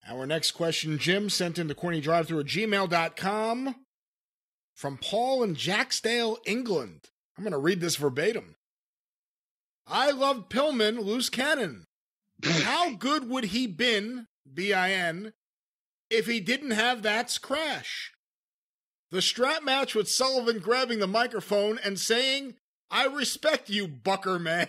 Our next question, Jim, sent into CornyDriveThru at gmail.com from Paul in Jacksdale, England. I'm going to read this verbatim. I loved Pillman, loose cannon. How good would he been, B-I-N, if he didn't have that crash? The strap match with Sullivan grabbing the microphone and saying, I respect you, Bucker man.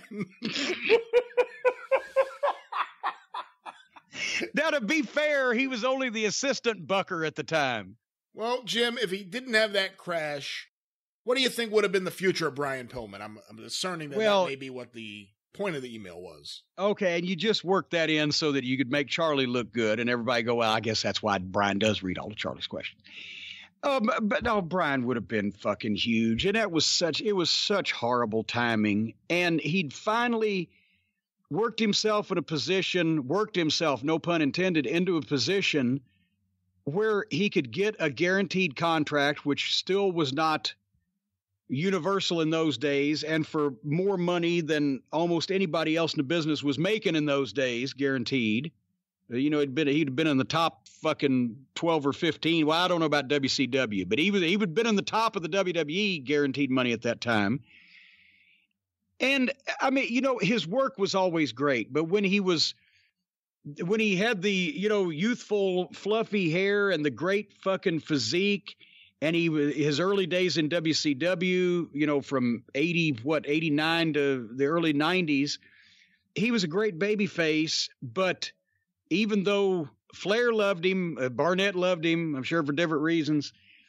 Now, to be fair, he was only the assistant Bucker at the time. Well, Jim, if he didn't have that crash, what do you think would have been the future of Brian Pillman? I'm discerning that that may be what the point of the email was. Okay, and you just worked that in so that you could make Charlie look good, and everybody go, well, I guess that's why Brian does read all of Charlie's questions. But no, Brian would have been fucking huge, and it was such horrible timing, and he'd finally worked himself, no pun intended, into a position where he could get a guaranteed contract, which still was not universal in those days, and for more money than almost anybody else in the business was making in those days, guaranteed. You know, he'd been in the top fucking 12 or 15. Well, I don't know about WCW, but he would been in the top of the WWE guaranteed money at that time. And I mean, you know, his work was always great, but when he had the, you know, youthful fluffy hair and the great fucking physique, and his early days in WCW, you know, from 89 to the early 90s, he was a great baby face. But even though Flair loved him, Barnett loved him, I'm sure for different reasons,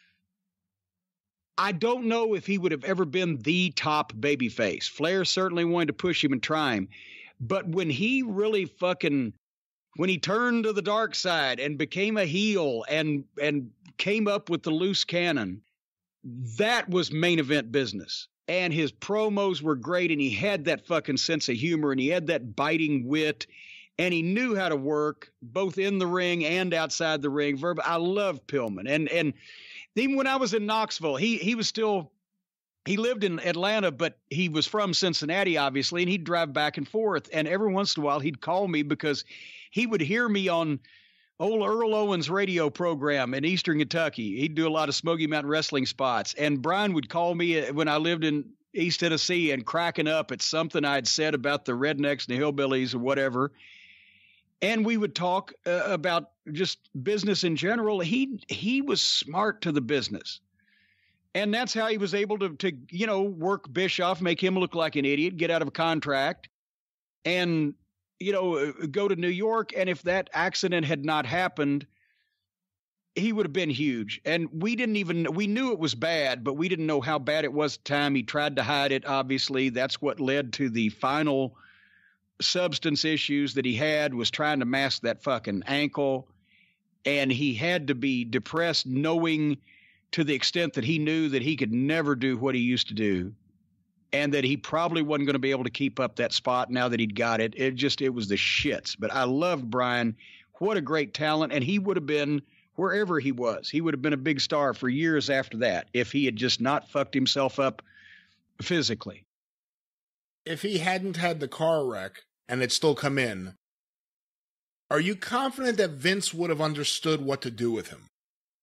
I don't know if he would have ever been the top baby face. Flair certainly wanted to push him and try him. But when he really when he turned to the dark side and became a heel and came up with the loose cannon, that was main event business. And his promos were great, and he had that fucking sense of humor, and he had that biting wit, and he knew how to work both in the ring and outside the ring. I love Pillman. And even when I was in Knoxville, he lived in Atlanta, but he was from Cincinnati, obviously, and he'd drive back and forth. And every once in a while, he'd call me because he would hear me on old Earl Owens' radio program in Eastern Kentucky. He'd do a lot of Smoky Mountain wrestling spots. And Brian would call me when I lived in East Tennessee and cracking up at something I'd said about the rednecks and the hillbillies or whatever. And we would talk about just business in general. He was smart to the business. And that's how he was able to you know, work Bischoff, make him look like an idiot, get out of a contract, and, you know, go to New York. And if that accident had not happened, he would have been huge. And we knew it was bad, but we didn't know how bad it was at the time. He tried to hide it, obviously. That's what led to the final substance issues that he had, was trying to mask that fucking ankle. And he had to be depressed, knowing to the extent that he knew that he could never do what he used to do, and that he probably wasn't going to be able to keep up that spot now that he'd got it. It was the shits. But I loved Brian. What a great talent. And he would have been, wherever he was, he would have been a big star for years after that if he had just not fucked himself up physically. If he hadn't had the car wreck and it still come in, are you confident that Vince would have understood what to do with him?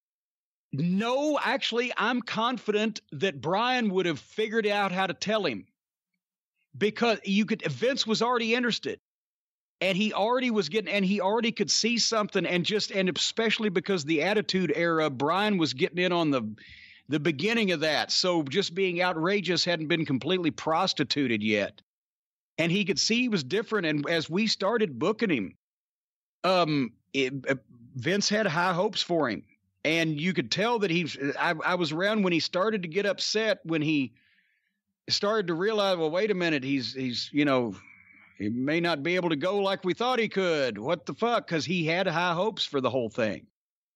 No, actually, I'm confident that Brian would have figured out how to tell him, because Vince was already interested, and he already could see something, and especially because the Attitude Era, Brian was getting in on the beginning of that. So just being outrageous hadn't been completely prostituted yet. And he could see he was different. And as we started booking him, Vince had high hopes for him. And you could tell that I was around when he started to get upset, when he started to realize, well, wait a minute, he's you know, he may not be able to go like we thought he could. What the fuck? Because he had high hopes for the whole thing.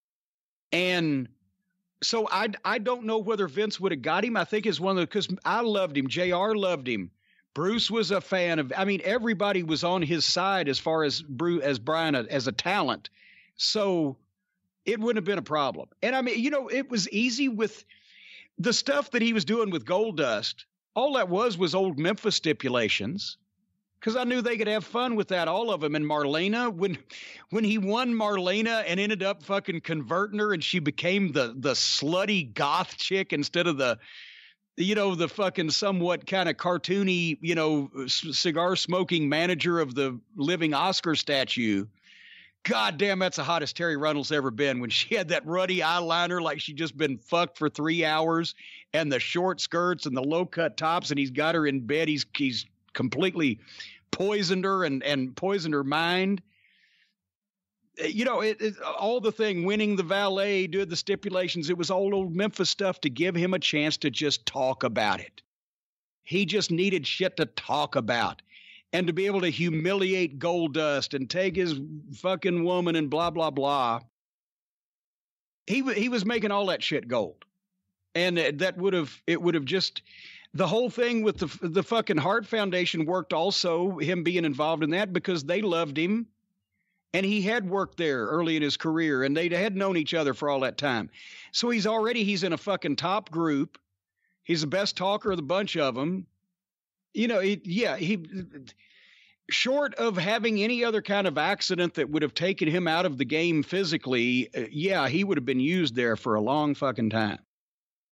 And so I don't know whether Vince would have got him. I think it's one of the, because I loved him. JR loved him. Bruce was a fan of, I mean, everybody was on his side as far as Brian as a talent. So it wouldn't have been a problem. And I mean, you know, it was easy with the stuff that he was doing with Goldust. All that was old Memphis stipulations. because I knew they could have fun with that, all of them. And Marlena, when he won Marlena and ended up fucking converting her, and she became the slutty goth chick instead of the fucking somewhat kind of cartoony, cigar smoking manager of the living Oscar statue. God damn, that's the hottest Terry Runnels ever been. When she had that ruddy eyeliner like she'd just been fucked for 3 hours, and the short skirts and the low cut tops, and he's got her in bed. He's completely poisoned her and poisoned her mind. All the thing, winning the valet, doing the stipulations, it was all old Memphis stuff to give him a chance to just talk about it. He just needed shit to talk about, and to be able to humiliate Goldust and take his fucking woman and blah, blah, blah. He was making all that shit gold. And it would have just, the whole thing with the fucking Hart Foundation worked also, him being involved in that, because they loved him. And he had worked there early in his career, and they had known each other for all that time. So he's in a fucking top group. He's the best talker of the bunch of them. Short of having any other kind of accident that would have taken him out of the game physically, he would have been used there for a long fucking time.